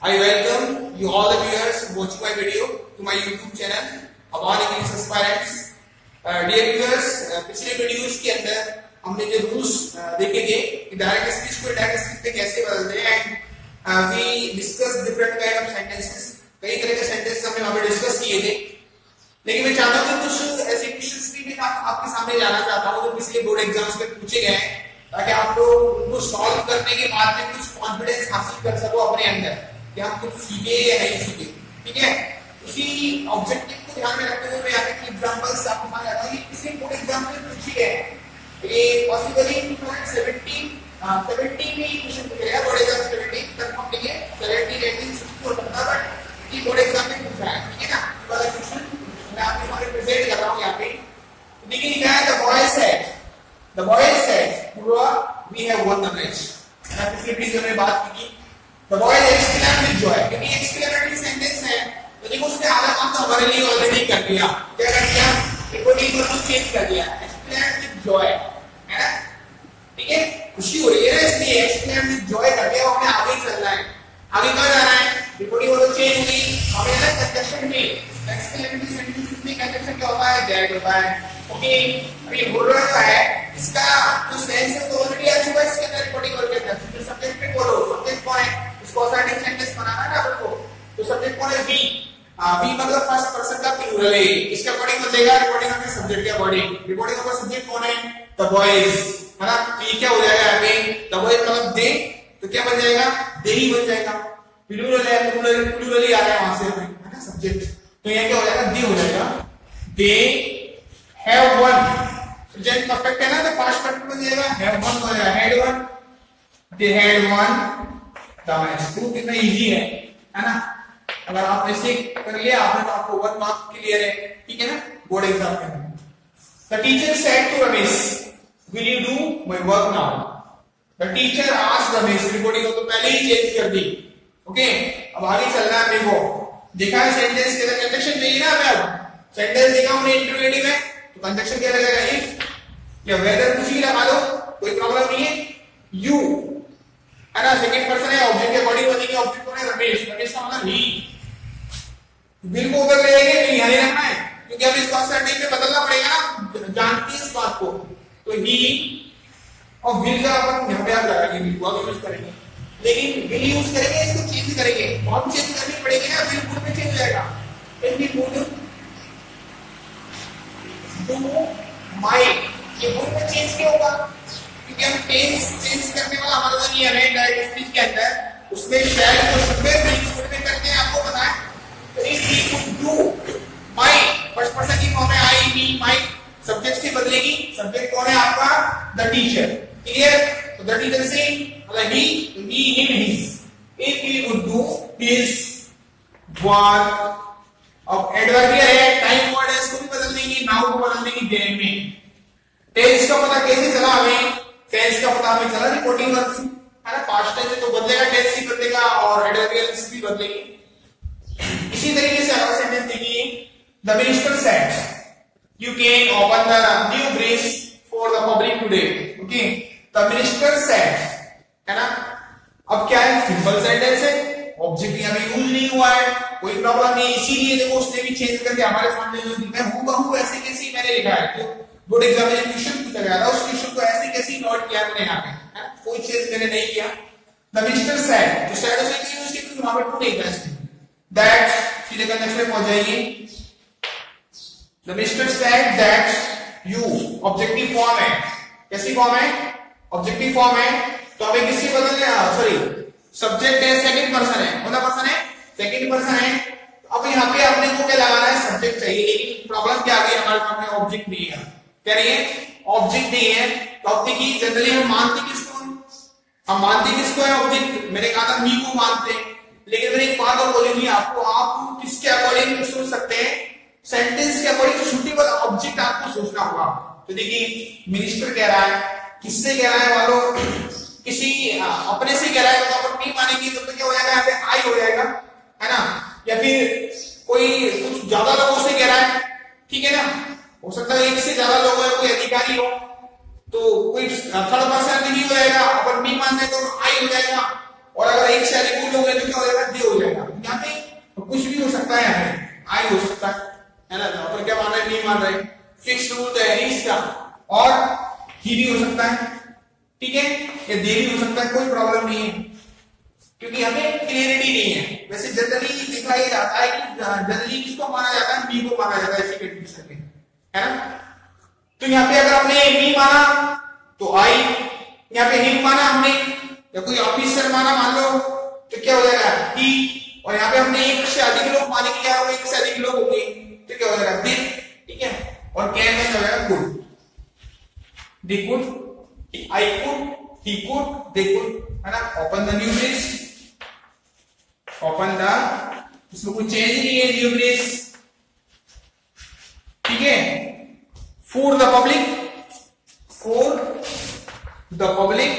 I welcome you all the viewers watching my video to my YouTube channel Avan English Aspirants. Dear viewers, पिछले videos के अंदर हमने जो rules देखे थे कि डायरेक्ट स्पीच को इनडायरेक्ट स्पीच में कैसे बदलते हैं and we discuss different kind of sentences. कई तरह के सेंटेंसेस हमने वहां पे डिस्कस किए थे, लेकिन मैं चाहता हूं कि कुछ ऐसे क्वेश्चंस भी मैं आपके सामने लाना चाहता हूं जो पिछले बोर्ड एग्जाम्स में पूछे गए हैं, ताकि आप लोग उनको सॉल्व करने के बाद में कुछ कॉन्फिडेंस हासिल कर सको अपने अंदर कि हम कुछ सीखे या नहीं सीखे. ठीक है, उसी ऑब्जेक्टिव को ध्यान में रखते हुए मैं यहाँ पे एग्जांपल्स आपको बता रहा हूँ. ये पिछले बोर्ड एग्जाम में पूछे गए हैं. ये पॉसिबली 2017 में क्वेश्चन पूछा गया बोर्ड एग्जाम 17 कंफर्म नहीं है, 17 18 16 हो सकता है, बट ये बोर्ड एग्जाम में पूछा है. ठीक है ना, वाला क्वेश्चन मैं आपके सामने प्रेजेंट कर रहा हूँ यहाँ पे. देखिए क्या है, the boy said पूरा we have won the match. मैं पिछले वीडियो में बात की the boy exclaimed with joy. क्योंकि एक्सक्लेमेटरी सेंटेंस है तो देखो उसने आधा काम तो हमारे लिए ऑलरेडी कर दिया. क्या कर दिया, रिपोर्टिंग को चेंज कर दिया. एक्सक्लेम विद जॉय है ना, ठीक है, खुशी हो रही है ना, इसलिए एक्सक्लेम विद जॉय कर दिया. हमें आगे चलना है. आगे कहां जाना है, रिपोर्टिंग को चेंज हुई, हमें ना कंजक्शन में एक्सक्लेमेटरी सेंटेंस में कंजक्शन क्या होता है, दैट होता है. ओके, अभी बोल रहा है इसका जो सेंस है तो ऑलरेडी आ चुका है इसके अंदर रिपोर्टिंग वर्ब के अंदर. जो सब्जेक्ट पे बोलो, सब्जेक्ट कौन है, इसको असर्टिव सेंटेंस बनाना है ना आपको. तो सब्जेक्ट कौन है, वी. वी मतलब फर्स्ट पर्सन का प्लूरल है. इसका अकॉर्डिंग बदलेगा रिपोर्टिंग ऑफ सब्जेक्ट के अकॉर्डिंग. रिपोर्टिंग ऑफ सब्जेक्ट कौन है, द बॉयज है ना. तो ये क्या हो जाएगा यहाँ पे, द बॉयज मतलब दे, तो क्या बन जाएगा, दे ही बन जाएगा. प्लूरल है, प्लूरल ही आ रहा है वहां से है ना सब्जेक्ट. तो ये क्या हो जाएगा, दे हो जाएगा. They have won. Present perfect है ना, तो पास्ट परफेक्ट बन जाएगा, हैव वन हो जाएगा, had won. They had won the match. तो कितना इजी है ना. अगर आप ऐसे कर लिया आपने तो आपको 1 मार्क क्लियर है. ठीक है ना, बोर्ड एग्जाम के अंदर. The teacher said to Ramesh, will you do my work now. The teacher asked Ramesh. Reporting को तो पहले ही चेंज कर दी. ओके, अब आगे चलना है. मेरे को देखा है सेंटेंस के अंदर कंजक्शन चाहिए ना. अब सेंटेंस देखा हमने इंटरोगेटिव में, तो कंजक्शन क्या लगेगा, इफ या वेदर कुछ भी लगा दो, कोई प्रॉब्लम नहीं है. यू है ना, सेकंड पर्सन है, ऑब्जेक्ट के अकॉर्डिंग बनेगी. ऑब्जेक्ट कौन है, रमेश. रमेश का मतलब ही. विल को ऊपर ले जाएंगे, नहीं यहां रखना है क्योंकि अब इसको असर्टिव में बदलना पड़ेगा ना, जानती है इस बात को. तो ही और विल का अपन यहां पे आप लगाएंगे, विल को आप यूज करेंगे, लेकिन विल यूज करेंगे इसको चेंज करेंगे. बहुत चेंज करनी पड़ेगी ना, विल गुड में चेंज हो जाएगा. If we put to might, ये गुड में चेंज क्यों होगा, क्योंकि हम टेंस चेंज करने वाला हमारा नहीं है डायरेक्ट स्पीच के अंदर. उसमें शैल को शुगर विल गुड में करते हैं, आपको पता है. तो if we could do might, first person की फॉर्म में आई मी माइट, सब्जेक्ट से बदलेगी. सब्जेक्ट कौन है आपका, द टीचर. क्लियर. तो द टीचर से मतलब ही him his. If we could do his work. अब एडवर्बियल है, टाइम वर्ड है, इसको भी बदल देंगे, नाउ को बदल देंगे देयर में. टेंस का पता कैसे चला हमें, टेंस का पता हमें चला रिपोर्टिंग वर्ब से है ना. पास्ट टेंस तो बदलेगा, टेंस ही बदलेगा और एडवर्बियल भी बदलेगी. इसी तरीके से अगला सेंटेंस देखिए, the minister said you can open the new bridge for the public today. Okay, the minister said है ना. अब क्या है, सिंपल सेंटेंस है, ऑब्जेक्ट यहां पे यूज नहीं हुआ है, कोई प्रॉब्लम नहीं. इसीलिए देखो उसने भी चेंज करके हमारे सामने जो दिखा है हूबहू ऐसे कैसे मैंने लिखा है. तो बोर्ड एग्जाम में क्वेश्चन पूछा गया था, उस क्वेश्चन को ऐसे कैसे नोट किया मैंने यहाँ पे, कोई चेंज मैंने नहीं किया. द मिनिस्टर सेड, तो सेड से यूज किया क्योंकि वहां पे टू नहीं था इसमें. दैट सीधे कंजक्शन में पहुंच जाएगी. The minister said that you, objective form है. कैसी फॉर्म है, ऑब्जेक्टिव फॉर्म है. तो हमें किससे बदलना है, सॉरी सब्जेक्ट है, सेकंड पर्सन है. कौन सा पर्सन है, सेकंड पर्सन है. अब यहाँ पे अपने को क्या लगाना है, सब्जेक्ट चाहिए, लेकिन प्रॉब्लम क्या आ गई, हमारे सामने ऑब्जेक्ट नहीं है. क्या नहीं है, ऑब्जेक्ट नहीं है. तो अब देखिए जनरली हम मानते किसको, हम मानते किसको है ऑब्जेक्ट. मैंने कहा था मी को मानते हैं, लेकिन मैंने एक बात और बोली थी आपको, आप किसके अकॉर्डिंग सोच सकते हैं, सेंटेंस के अकॉर्डिंग सूटेबल ऑब्जेक्ट आपको सोचना होगा. तो देखिए मिनिस्टर कह रहा है, किससे कह रहा है, वालों किसी अपने से कह रहा है, तो अपन नहीं मानेंगे तो क्या हो जाएगा, यहाँ पे आई हो जाएगा है ना. या फिर कोई कुछ ज्यादा लोगों से कह रहा है, ठीक है ना, हो सकता है एक से ज्यादा लोग है, कोई अधिकारी हो, तो कोई थर्ड पर्सन नहीं हो जाएगा, अपन नहीं मानते तो आई हो जाएगा. और अगर एक से अधिक गुण लोगे तो क्या हो जाएगा, दे हो जाएगा। यहाँ पे कुछ भी हो सकता है, यहाँ पे आई हो सकता है ना। तो क्या मान रहे हैं, नहीं मान रहे, फिक्स रूल तो है नहीं इसका। और ही भी हो सकता है, ठीक है, या दे भी हो सकता है, कोई प्रॉब्लम नहीं है, क्योंकि हमें क्लियरिटी नहीं है। वैसे जनरली देखा ही जाता है कि जनरली किसको माना जाता है, मी को माना जाता है ऐसी कंडीशन में, है ना। तो यहाँ पे अगर हमने मी माना तो आई, यहाँ पे हिम माना हमने, या कोई ऑफिसर माना मान लो तो क्या हो जाएगा, ही। और यहाँ पे हमने एक से अधिक लोग माने, क्या हो, एक से अधिक लोग होंगे तो क्या हो जाएगा, दे, ठीक है। और कैन में क्या हो जाएगा, could, they could, I could, he could, they could, है ना। Open the new bridge, open the, इसमें कोई चेंज नहीं है, न्यू ब्रिज, ठीक है। For the public, for the public,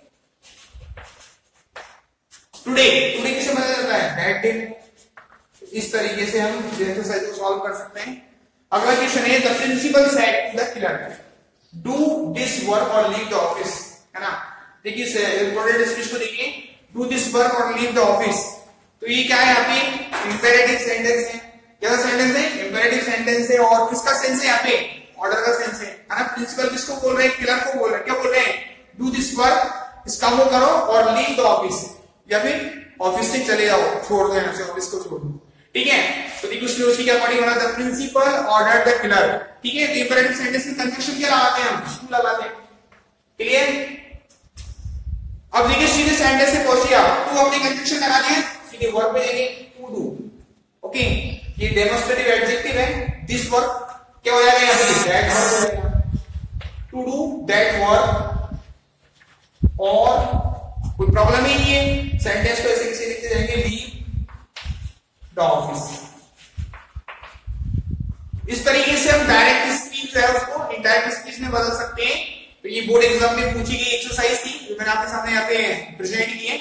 today, today किसे बदला जाता है, दैट डे। इस तरीके से हम एक्सरसाइज को सॉल्व कर सकते हैं। अगला क्वेश्चन है, the principal said to the killer, do this work और लीव द ऑफिस, है ना। देखिए इंपॉर्टेंट स्पीच को देखिए, डू दिस वर्क और लीव द ऑफिस। तो ये क्या है, यहाँ पे इंपेरेटिव सेंटेंस है। क्या सेंटेंस है, इंपेरेटिव सेंटेंस है। और किसका सेंस है, यहाँ पे ऑर्डर का सेंस है ना। प्रिंसिपल किसको बोल रहे हैं, किलर को बोल रहे हैं। क्या बोल रहे हैं, डू दिस वर्क, इस काम को करो, और लीव द ऑफिस, या फिर ऑफिस से चले जाओ, छोड़ दो यहाँ से, ऑफिस को छोड़ दो, ठीक है। तो देखिए उसमें उसकी क्या पॉइंट होना था, प्रिंसिपल ऑर्डर द किलर, ठीक है। तो इंपेरेटिव सेंटेंस में कंजंक्शन क्या लगाते हैं, हम टू लगाते हैं, क्लियर। अब देखिए सीधे सेंटेंस से पहुंचिए आप, टू हमने कंजंक्शन लगा दिया, सीधे वर्ब पे जाएंगे, टू डू, ओके। ये डेमोंस्ट्रेटिव एडजेक्टिव है, दिस वर्क क्या हो जाएगा, यहाँ पे दैट वर्ब हो जाएगा, टू डू दैट वर्क। और कोई प्रॉब्लम ही नहीं है, सेंटेंस को ऐसे कैसे लिखते जाएंगे, लीव द ऑफिस। इस तरीके से हम डायरेक्ट स्पीच है उसको इनडायरेक्ट स्पीच में बदल सकते हैं। तो ये बोर्ड एग्जाम में पूछी गई एक्सरसाइज थी, जो मैंने आपके सामने यहाँ पे प्रेजेंट की है।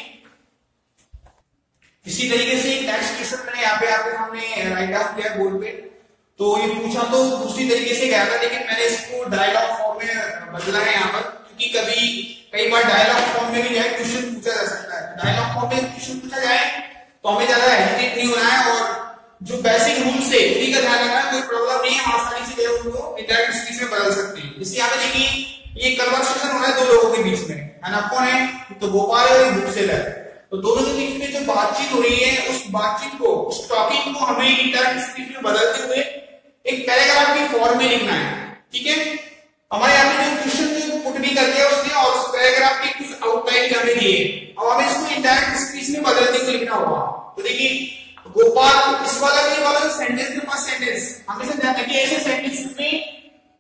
इसी तरीके से नेक्स्ट क्वेश्चन मैंने यहाँ पे आपके सामने राइट डाउन किया बोर्ड पे। तो ये पूछा तो दूसरी तरीके से गया था, लेकिन मैंने इसको डायलॉग फॉर्म में बदला है यहाँ पर, क्योंकि कई बार डायलॉग फॉर्म में भी जो है क्वेश्चन पूछा जा सकता है। डायलॉग फॉर्म में क्वेश्चन पूछा जाए तो हमें ज्यादा हेजिटेट नहीं होना है, और जो बेसिक रूल्स है उन्हीं का ध्यान रखना है, कोई प्रॉब्लम नहीं है, आसानी से उनको इंडायरेक्ट स्पीच में बदल सकते हैं। इसलिए यहाँ पे देखिए ये कन्वर्सेशन हो रहा है दो लोगों के बीच में, है ना। कौन है, तो गोपाल और बुक सेलर। तो दोनों के बीच में जो बातचीत हो रही है, उस बातचीत को, उस टॉपिक को हमें इंडायरेक्ट स्पीच में बदलते हुए एक पैराग्राफ की फॉर्म में लिखना है, ठीक है। हमारे यहाँ पे जो क्वेश्चन जो पुट भी कर दिया उसने, और उस पैराग्राफ के कुछ आउटलाइन हमें दिए, अब हमें इसको इंडायरेक्ट स्पीच में बदलते हुए लिखना होगा। तो देखिए गोपाल, इस वाला भी वाला सेंटेंस के फर्स्ट सेंटेंस हमेशा ध्यान रखिए, ऐसे सेंटेंस में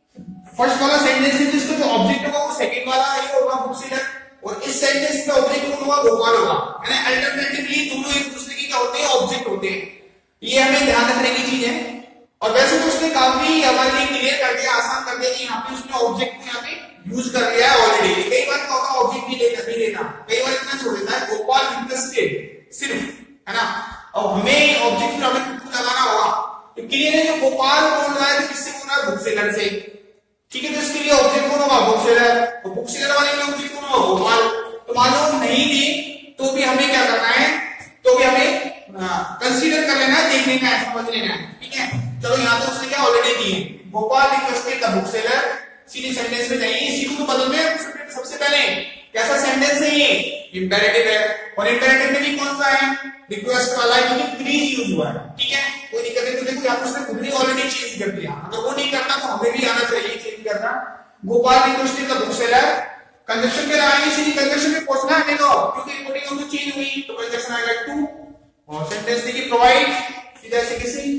फर्स्ट वाला सेंटेंस है जिसका जो ऑब्जेक्ट होगा वो सेकंड वाला ही होगा, बुक सेलर, और इस सेंटेंस का ऑब्जेक्ट कौन होगा, गोपाल होगा। यानी अल्टरनेटिवली दोनों एक दूसरे के क्या होते हैं, ऑब्जेक्ट होते हैं। ये हमें ध्यान रखने की चीज है। और वैसे तो उसने काफी हमारे लिए क्लियर कर दिया, आसान कर दिया कि यहाँ पे उसने ऑब्जेक्ट को यहाँ पे यूज कर लिया है ऑलरेडी। कई बार क्या होता है ऑब्जेक्ट भी लेना, कई बार इतना छोड़ देता है, गोपाल इंटरेस्टेड सिर्फ, है ना। अब हमें ऑब्जेक्ट हमें खुद लगाना होगा, तो क्लियर है जो गोपाल बोल रहा है तो किससे बोल रहा है, बुक सेलर से, ठीक है। तो इसके लिए ऑब्जेक्ट कौन होगा, बुक सेलर, तो बुक सेलर वाले के ऑब्जेक्ट कौन होगा, गोपाल। तो मालूम नहीं दी तो भी हमें क्या करना है, तो भी हमें कंसीडर कर लेना है, देख लेना है, समझ लेना है, ठीक है। चलो यहाँ तो उसने क्या ऑलरेडी दी है, Gopal requested the book seller, सीधे सेंटेंस में जाइए। इसी को तो बदल में सबसे पहले कैसा सेंटेंस है, ये इंपेरेटिव है, और इंपेरेटिव में भी कौन सा है, रिक्वेस्ट वाला है, क्योंकि प्लीज यूज हुआ है, ठीक है। कोई दिक्कत नहीं, तो देखो यहाँ उसने खुद ही ऑलरेडी चेंज कर दिया, अगर वो नहीं करना तो हमें भी आना चाहिए चेंज करना। Gopal requested the book seller, conjunction पे लगाएंगे, सीधी कंजक्शन में पहुंचना है, देखो क्योंकि रिपोर्टिंग तो चेंज हुई तो कंजक्शन आएगा टू, और सेंटेंस देखिए प्रोवाइड, सीधा ऐसे किसी।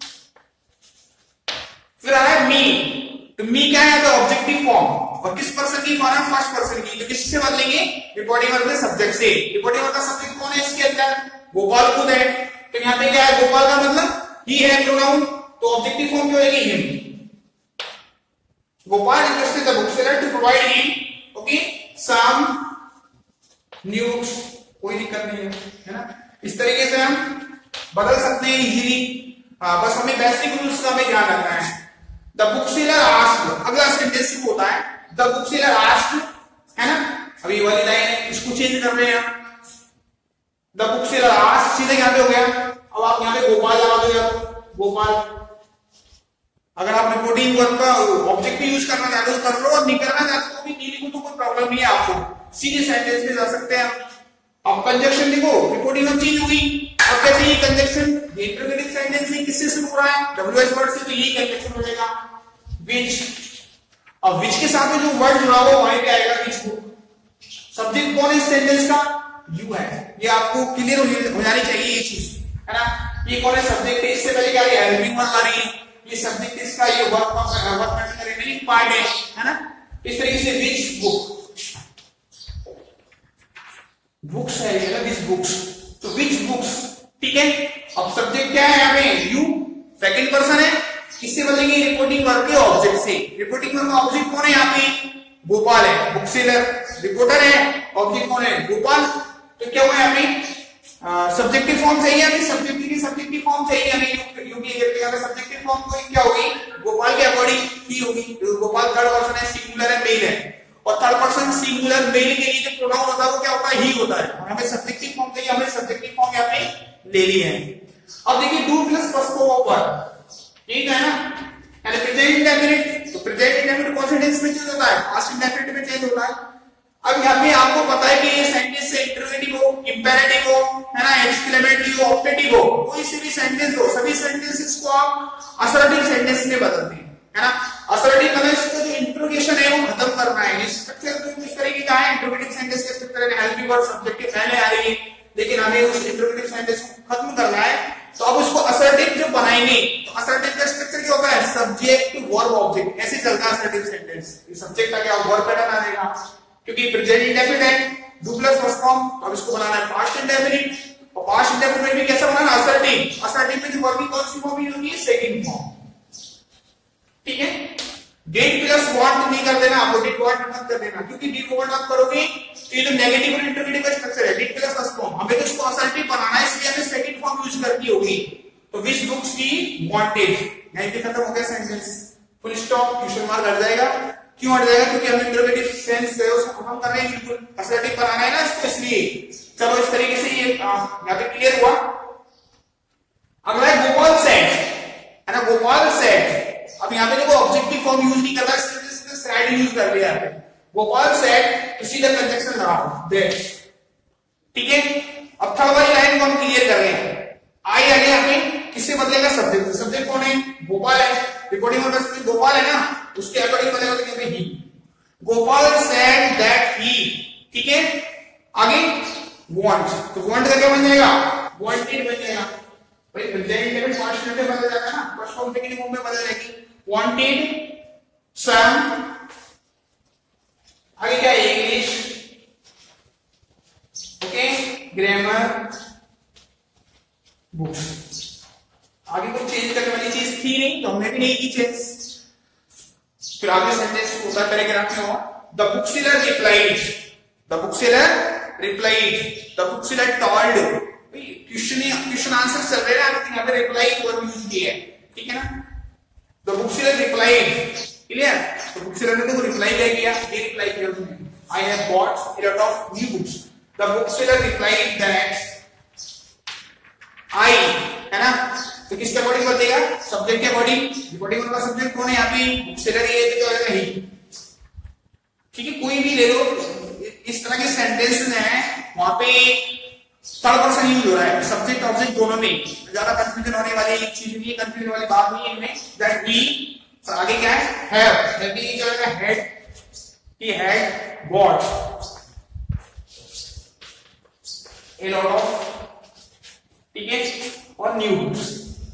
फिर आ रहा है मी, तो मी क्या है, तो ऑब्जेक्टिव फॉर्म, और किस पर्सन की फॉर्म है, फर्स्ट पर्सन की। तो किससे बदलेंगे, रिपोर्टिंग वर्ब के सब्जेक्ट से। रिपोर्टिंग वर्ब का सब्जेक्ट कौन है इसके अंदर, गोपाल खुद है। तो यहाँ पे क्या है, गोपाल का मतलब ही है प्रोनाउन, तो ऑब्जेक्टिव फॉर्म क्या होगी, him. Gopal requested the book seller to provide him, okay, some news, कोई दिक्कत नहीं है ना। इस तरीके से हम बदल सकते हैं इजीली, बस हमें बेसिक रूल्स का हमें ध्यान रखना है। द बुक सेलर आस्क्ड, अगला सेंटेंस होता है द बुक सेलर आस्क्ड, है ना। अभी वाली लाइन है, इसको चेंज कर रहे हैं हम, द बुक सेलर आस्क्ड, सीधे यहाँ पे हो गया। अब आप यहाँ पे गोपाल लगा दो यार, गोपाल। अगर आप रिपोर्टिंग वर्क का ऑब्जेक्ट भी यूज करना चाहते हो कर लो, और नहीं करना चाहते तो भी नहीं लिखो तो कोई प्रॉब्लम नहीं है, आपको सीधे सेंटेंस में जा सकते हैं। अब कंजक्शन लिखो, रिपोर्टिंग वर्ब चेंज होगी। अब कैसे ये कंजक्शन, इंटरोगेटिव सेंटेंस ही किससे शुरू हो रहा है, डब्ल्यूएच वर्ड से, तो यही कंजक्शन हो जाएगा विच। अब विच के साथ में जो वर्ड जुड़ा हुआ वहीं पे आएगा विच बुक। सब्जेक्ट कौन है इस सेंटेंस का, यू है। ये आपको क्लियर हो जानी चाहिए ये चीज, है ना। ये कौन है सब्जेक्ट, इससे पहले क्या है हेल्पिंग वर्ब आ रही है, ये सब्जेक्ट इसका ये वर्ब का रिमेनिंग पार्ट है ना। इस तरीके से विच बुक, बुक्स है ये ना, विच बुक्स, तो विच बुक्स, ठीक है। अब सब्जेक्ट क्या है यहाँ पे, यू, सेकंड पर्सन है, किससे बदलेंगे, रिपोर्टिंग वर्ब के ऑब्जेक्ट से। रिपोर्टिंग वर्ब का ऑब्जेक्ट कौन है यहाँ पे, गोपाल है, बुक सेलर रिपोर्टर है, ऑब्जेक्ट कौन है, गोपाल। तो क्या हुआ यहाँ पे सब्जेक्टिव फॉर्म चाहिए हमें, सब्जेक्टिव फॉर्म चाहिए हमें, यू की जगह पे सब्जेक्टिव फॉर्म को क्या होगी, गोपाल के अकॉर्डिंग ही होगी। गोपाल थर्ड पर्सन है, सिंगुलर है, मेल है, और थर्ड पर्सन सिंगुलर मेल के लिए जो प्रोनाउन होता है वो क्या होता है, ही होता है। हमें सब्जेक्टिव फॉर्म चाहिए, हमने सब्जेक्टिव फॉर्म यहाँ पे ले लिए हैं। अब देखिए डू प्लस पर्सपोव वर्ब, ठीक है ना, यानी प्रेजेंट इंडेफिनिट। तो प्रेजेंट इंडेफिनिट कौन से टेंस में चेंज होता है, पास्ट इंडेफिनिट में चेंज होता है। अब यहाँ पे आपको पता है कि ये सेंटेंस से इंटरोगेटिव हो, इंपेरेटिव हो, है ना, एक्सक्लेमेटरी हो, ऑप्टेटिव हो, कोई से भी सेंटेंस हो, सभी सेंटेंसेस को आप असर्टिव सेंटेंस में बदलते हैं, है ना। असर्टिव मतलब इसका जो इंट्रोगेशन है वो खत्म करना है। ये स्ट्रक्चर तो इस तरीके का है, इंट्रोगेटिव सेंटेंस के स्ट्रक्चर है, हेल्पिंग वर्ब सब्जेक्टिव पहले आ रही है, लेकिन हमें उस इंट्रोगेटिव सेंटेंस को खत्म करना है। तो अब उसको असर्टिव जो बनाएंगे, तो असर्टिव का स्ट्रक्चर क्या होता है, सब्जेक्ट वर्ब ऑब्जेक्ट, ऐसे चलता है असर्टिव सेंटेंस। ये सब्जेक्ट आ गया, वर्ब पैटर्न आ जाएगा, क्योंकि प्रेजेंट इंडेफिनिट है, डू प्लस फर्स्ट फॉर्म। अब इसको बनाना है पास्ट इंडेफिनिट, और पास्ट इंडेफिनिट में कैसा बनाना, असर्टिव। असर्टिव में जो वर्ब की कौन सी फॉर्म यूज होगी, सेकंड फॉर्म, ठीक है। डिड प्लस वांट नहीं कर देना, आपको डिड वांट मत कर देना, क्योंकि डिड वांट आप करोगे तो ये जो नेगेटिव और इंटरोगेटिव का स्ट्रक्चर है, डिड प्लस फर्स्ट फॉर्म, हमें तो इसको असर्टिव बनाना है, इसलिए हमें सेकंड फॉर्म यूज करनी होगी। तो विच बुक्स वी वांटेड, यहीं पे खत्म हो गया sentence, full stop, question mark हट जाएगा। क्यों हट जाएगा, क्योंकि हम इंटरोगेटिव सेंस है उसको खत्म कर रहे हैं, बिल्कुल असर्टिव बनाना है ना इसको, इसलिए। चलो इस तरीके से ये यहाँ पे क्लियर हुआ। अगला है गोपाल सेड, है ना, गोपाल सेड। अब यहाँ पे देखो ऑब्जेक्टिव फॉर्म यूज नहीं कर रहा, इसलिए सेड यूज कर लिया है। गोपाल सेड तो सीधा कंजक्शन लगा दैट, ठीक है। अब थर्ड वाली लाइन को हम क्लियर कर रहे हैं। आई आगे यहाँ पे किससे बदलेगा, सब्जेक्ट, सब्जेक्ट कौन है, गोपाल है, रिपोर्टिंग वर्ब गोपाल है ना, उसके अकॉर्डिंग बदलेगा तो क्या, he. Gopal said that he, ठीक है। आगे वांट, तो वांट का क्या बन जाएगा, वांटेड बन जाएगा। भाई प्रेजेंट इंडेफिनिट पास्ट में बदल जाता है ना, फर्स्ट फॉर्म सेकंड फॉर्म में बदल जाएगी, वांटेड सम। आगे क्या है, इंग्लिश, ओके, ग्रामर, बुक्स। आगे कोई चेंज करने वाली चीज थी नहीं, तो हमने भी नहीं की चेंज। फिर आगे सेंटेंस होता पैराग्राफ में हो, the book seller replied, the book seller replied, the book seller told. Question answer चल रहे हैं, आपने यहाँ पे रिप्लाई वर्ब यूज किया है, ठीक है ना। The book seller replied, clear. तो बुक सेलर ने तो रिप्लाई क्या किया, ये रिप्लाई किया उसने, I have bought a lot of new books। The book seller replied that I, है ना। तो किसके अकॉर्डिंग बदलेगा, सब्जेक्ट के अकॉर्डिंग। रिपोर्टिंग का सब्जेक्ट कौन है यहाँ पे, बुक सेलर, ये तो क्या ही, ठीक है। कोई भी ले लो, इस तरह के सेंटेंस में वहां पे थर्ड पर्सन यूज हो रहा है, सब्जेक्ट ऑब्जेक्ट दोनों में, ज्यादा कंफ्यूजन होने वाली चीज नहीं है, कंफ्यूजन वाली बात नहीं है इनमें। दैट वी, आगे क्या है, हैव, ये जाएगा had, he had bought a lot of, ठीक है, और न्यू बुक्स।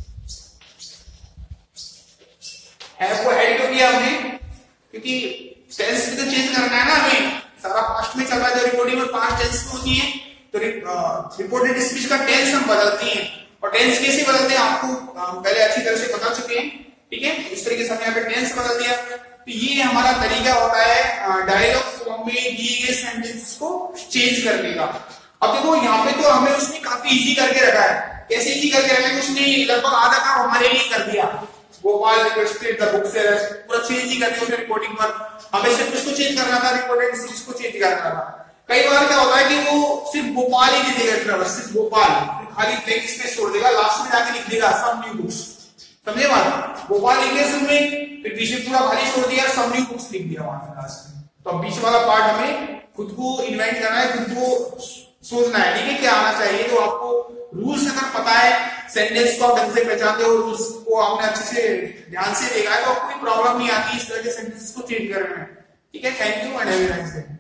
हैव को हेड क्यों किया हमने, क्योंकि टेंस भी तो चेंज करना है ना हमें, सारा पास्ट में चल रहा है, जो रिपोर्टिंग में पास्ट टेंस में होती है, तो रिपोर्टेड स्पीच का टेंस हम बदलते हैं। और टेंस कैसे बदलते हैं आपको पहले अच्छी तरह से बता चुके हैं, ठीक है। इस तरीके से हमने यहाँ पे टेंस बदल दिया। तो ये हमारा तरीका होता है डायलॉग फॉर्म में दिए गए सेंटेंस को चेंज करने का। अब देखो यहाँ पे तो हमें उसने काफी इजी करके रखा है, कैसे इजी करके रखा है, उसने लगभग आधा काम हमारे लिए कर दिया। Gopal requested the book seller, पूरा चेंज ही कर दिया उसने रिपोर्टिंग पर, हमें सिर्फ इसको चेंज करना था, रिपोर्टेड स्पीच को चेंज करना था। कई बार क्या होता है कि वो सिर्फ भोपाल ही लिख देगा, सिर्फ भोपाल, खाली ब्लैंक स्पेस छोड़ देगा, लास्ट में जाके लिख देगा सम न्यू बुक्स। समझे बात? भोपाल लिख दिया शुरू में, फिर पीछे पूरा खाली छोड़ दिया, सम न्यू बुक्स लिख दिया वहां पे लास्ट में। तो अब बीच वाला पार्ट हमें खुद को इन्वेंट करना है, खुद को सोचना है, ठीक है, क्या आना चाहिए। तो आपको रूल्स अगर पता है, सेंटेंस को आप ढंग से पहचानते हो, रूल्स को आपने अच्छे से ध्यान से देखा है, तो आपको कोई प्रॉब्लम नहीं आती इस तरह के सेंटेंसेस को चेंज करने में। ठीक है, thank you and have a nice day.